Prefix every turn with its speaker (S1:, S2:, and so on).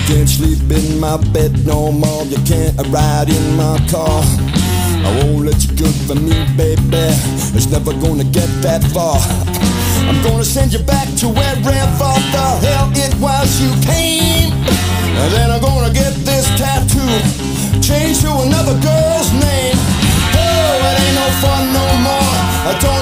S1: can't sleep in my bed no more. You can't ride in my car. I won't let you good for me, baby. It's never gonna get that far. I'm gonna send you back to wherever the hell it was you came. And then I'm gonna get this tattoo changed to another girl's name. Oh, it ain't no fun no more. I don't